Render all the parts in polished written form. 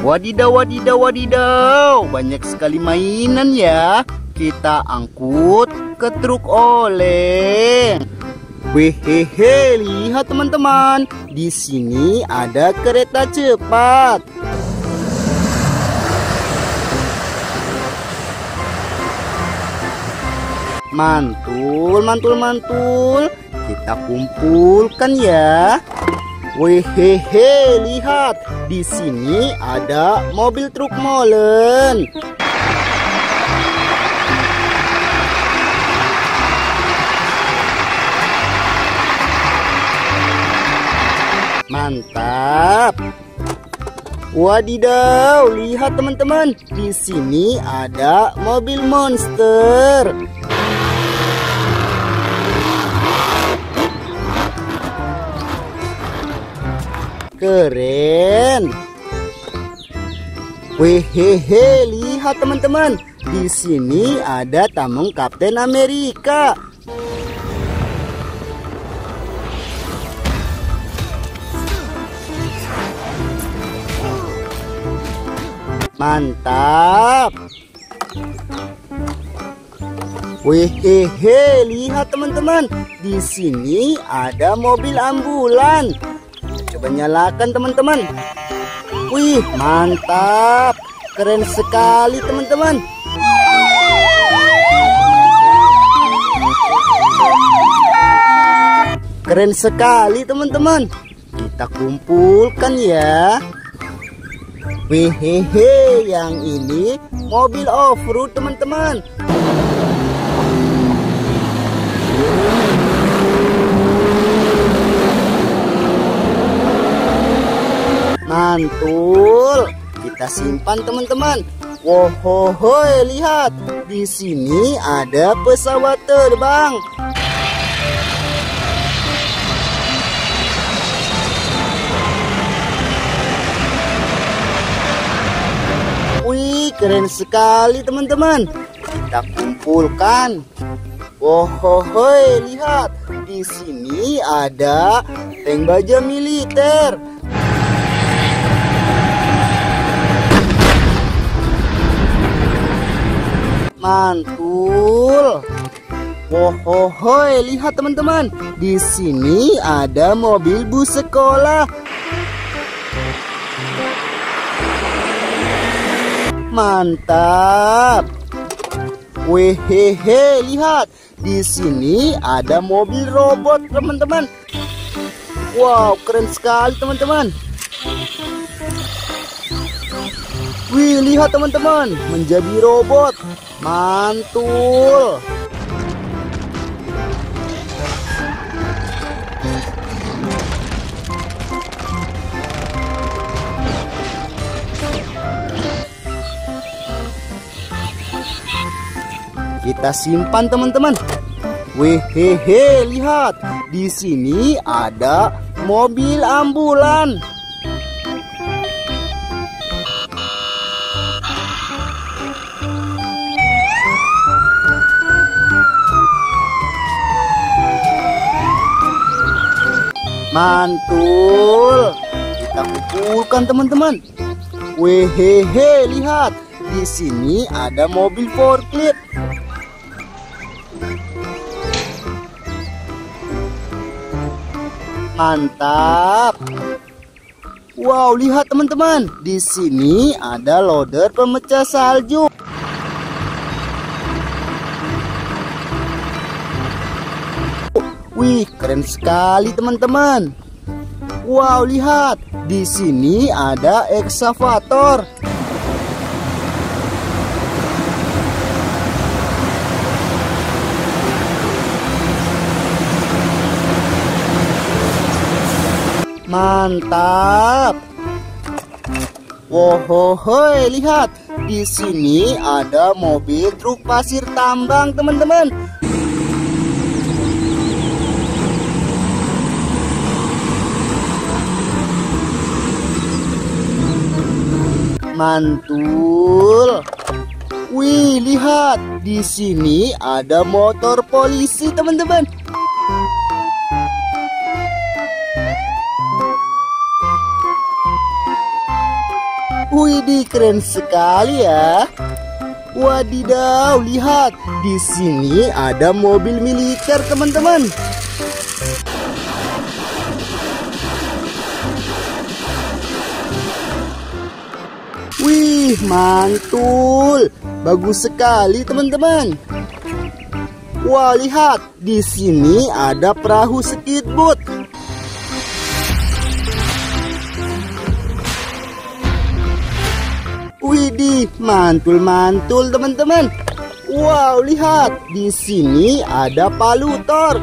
Wadidaw, wadidaw, wadidaw. Banyak sekali mainan ya. Kita angkut ke truk oleng. Wehehe, lihat teman-teman. Di sini ada kereta cepat. Mantul, mantul, mantul. Kita kumpulkan ya. Wehehe, lihat. Di sini ada mobil truk molen. Mantap. Wadidaw, lihat teman-teman. Di sini ada mobil monster. Keren. Wehehe, lihat teman-teman. Di sini ada tameng Kapten Amerika. Mantap. Wehehe, lihat teman-teman. Di sini ada mobil ambulan. Coba nyalakan teman-teman. Wih, mantap. Keren sekali teman-teman. Keren sekali teman-teman. Kita kumpulkan ya. Wehehe, yang ini mobil off-road teman-teman. Mantul. Kita simpan teman-teman. Wohohoi, lihat. Di sini ada pesawat terbang. Wih, keren sekali teman-teman. Kita kumpulkan. Wohohoi, lihat. Di sini ada tank baja militer. Mantul. Wohohoi, lihat teman-teman. Di sini ada mobil bus sekolah. Mantap. Wehehe, lihat. Di sini ada mobil robot teman-teman. Wow, keren sekali teman-teman. Wih, lihat teman-teman, menjadi robot. Mantul. Kita simpan teman-teman. Wehehe, lihat. Di sini ada mobil ambulan. Mantul. Kita kumpulkan teman-teman. Wehehe, lihat. Di sini ada mobil forklift. Mantap. Wow, lihat teman-teman. Di sini ada loader pemecah salju. Wih, keren sekali teman-teman. Wow, lihat. Di sini ada ekskavator. Mantap. Wohohoi, lihat. Di sini ada mobil truk pasir tambang, teman-teman. Mantul. Wih, lihat. Di sini ada motor polisi, teman-teman. Widih, keren sekali ya. Wadidaw, lihat. Di sini ada mobil militer, teman-teman. Wih, mantul. Bagus sekali, teman-teman. Wah, lihat. Di sini ada perahu speedboat. Widih, mantul-mantul, teman-teman. Wow, lihat. Di sini ada palutor.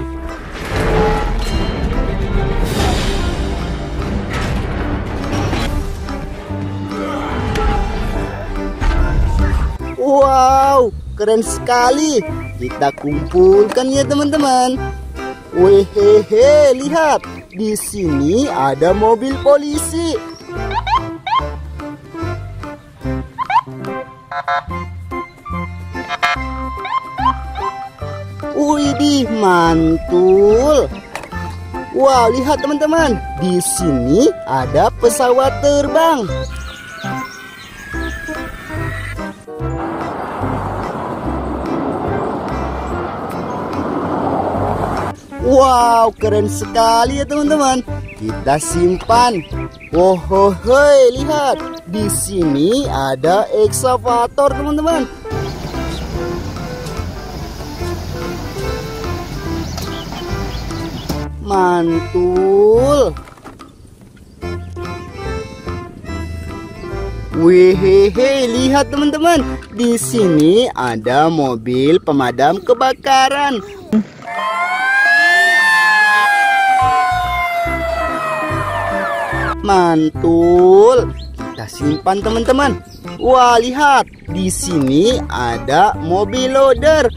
Wow, keren sekali. Kita kumpulkan ya, teman-teman. Wehehe, lihat. Di sini ada mobil polisi. Widih, mantul. Wow, lihat teman-teman. Di sini ada pesawat terbang. Wow, keren sekali ya teman-teman. Kita simpan. Oh, lihat. Di sini ada ekskavator, teman-teman. Mantul. Wehehe, lihat teman-teman. Di sini ada mobil pemadam kebakaran. Mantul. Kita simpan teman-teman. Wah, lihat. Di sini ada mobil loader.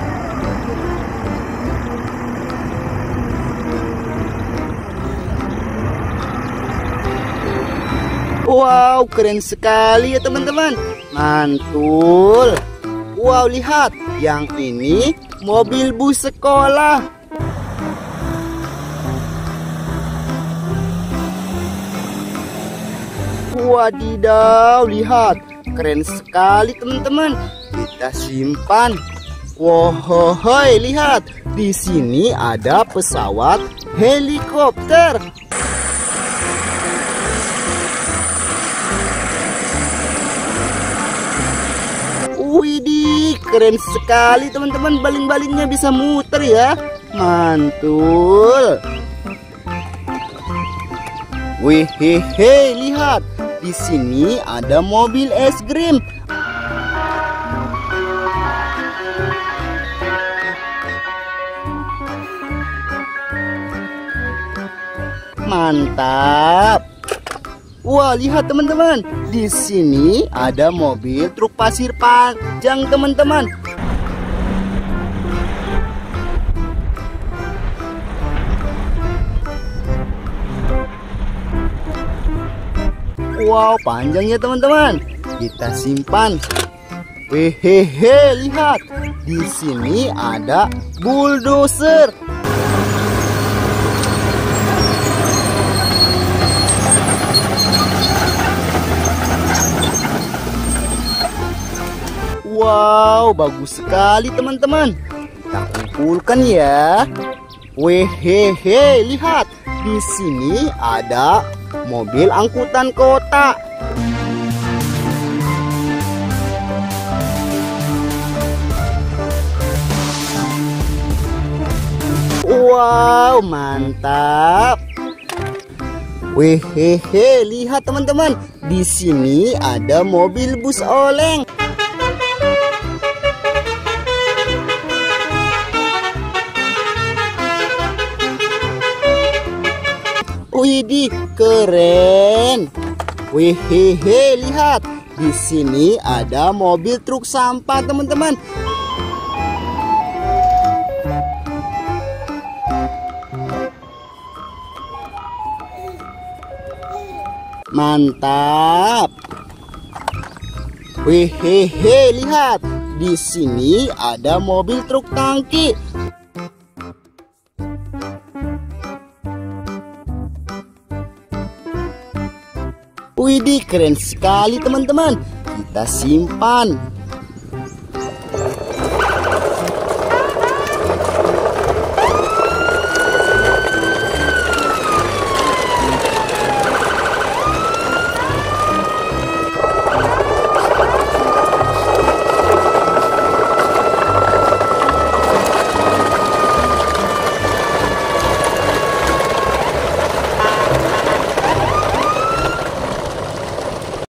Wow, keren sekali ya teman-teman. Mantul. Wow, lihat. Yang ini mobil bus sekolah. Wadidaw, lihat. Keren sekali teman-teman. Kita simpan. Wow, lihat. Di sini ada pesawat helikopter. Widih, keren sekali teman-teman. Baling-balingnya bisa muter ya. Mantul. Wehehe, lihat. Di sini ada mobil es krim. Mantap. Wah, lihat teman-teman. Di sini ada mobil truk pasir panjang, teman-teman. Wow, panjang ya teman-teman. Kita simpan. Wehehe, lihat. Di sini ada bulldozer. Wow, bagus sekali teman-teman. Kita kumpulkan ya. Wehehe, lihat. Di sini ada mobil angkutan kota. Wow, mantap. Wehehe, lihat teman-teman. Di sini ada mobil bus oleng. Widih, keren. Wehehe, lihat. Di sini ada mobil truk sampah, teman-teman. Mantap. Wehehe, lihat. Di sini ada mobil truk tangki. Widih, keren sekali teman-teman. Kita simpan.